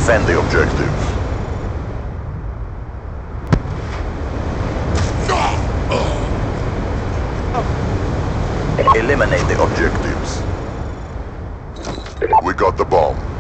Defend the objective. Eliminate the objectives. We got the bomb.